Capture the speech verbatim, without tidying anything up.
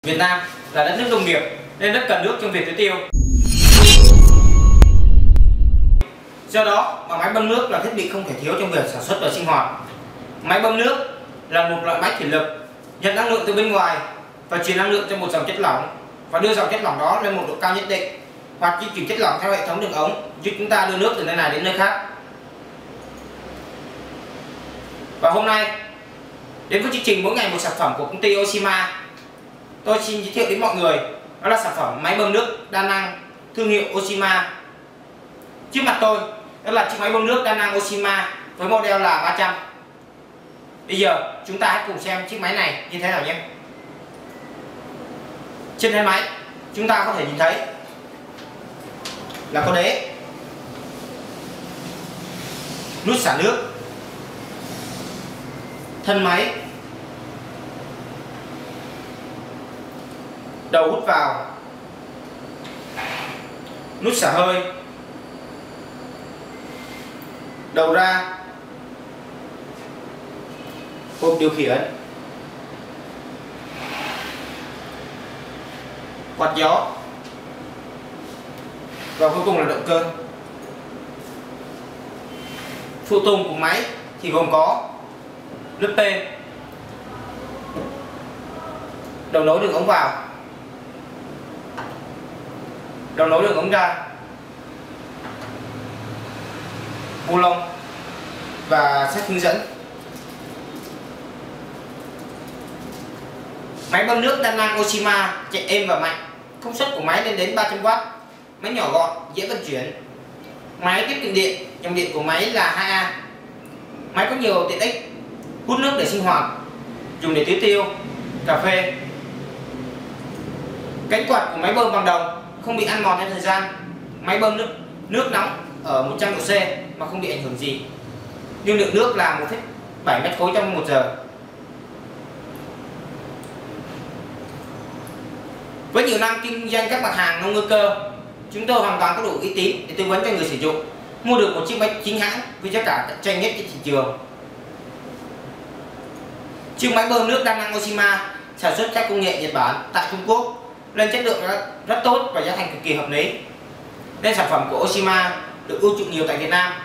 Việt Nam là đất nước nông nghiệp nên rất cần nước trong việc tưới tiêu. Do đó mà máy bơm nước là thiết bị không thể thiếu trong việc sản xuất và sinh hoạt. Máy bơm nước là một loại máy thủy lực nhận năng lượng từ bên ngoài và truyền năng lượng cho một dòng chất lỏng và đưa dòng chất lỏng đó lên một độ cao nhất định, hoặc di chuyển chất lỏng theo hệ thống đường ống giúp chúng ta đưa nước từ nơi này đến nơi khác. Và hôm nay đến với chương trình mỗi ngày một sản phẩm của công ty Oshima, tôi xin giới thiệu đến mọi người đó là sản phẩm máy bơm nước đa năng thương hiệu Oshima. Trước mặt tôi đó là chiếc máy bơm nước đa năng Oshima với model là ba trăm. Bây giờ chúng ta hãy cùng xem chiếc máy này như thế nào nhé. Trên thân máy chúng ta có thể nhìn thấy là có đế, nút xả nước, thân máy, đầu hút vào, nút xả hơi, đầu ra, hộp điều khiển, quạt gió và cuối cùng là động cơ. Phụ tùng của máy thì gồm có lưới pê, đầu nối đường ống vào, đầu nối đường ống ra, bu lông và sách hướng dẫn. Máy bơm nước đa năng Oshima chạy êm và mạnh, công suất của máy lên đến ba trăm oát, máy nhỏ gọn, dễ vận chuyển. Máy tiết kiệm điện, dòng điện của máy là hai A. Máy có nhiều tiện ích: hút nước để sinh hoạt, dùng để tưới tiêu, cà phê. Cánh quạt của máy bơm bằng đồng không bị ăn mòn theo thời gian. Máy bơm nước nước nóng ở một trăm độ C mà không bị ảnh hưởng gì. Nhưng lượng nước là một phẩy bảy mét khối trong một giờ. Với nhiều năm kinh doanh các mặt hàng nông ngư cơ, chúng tôi hoàn toàn có đủ uy tín để tư vấn cho người sử dụng mua được một chiếc máy chính hãng với giá cả cạnh tranh nhất trên thị trường. Chiếc máy bơm nước đa năng Oshima sản xuất theo công nghệ Nhật Bản tại Trung Quốc, nên chất lượng rất tốt và giá thành cực kỳ hợp lý. Nên sản phẩm của Oshima được ưa chuộng nhiều tại Việt Nam.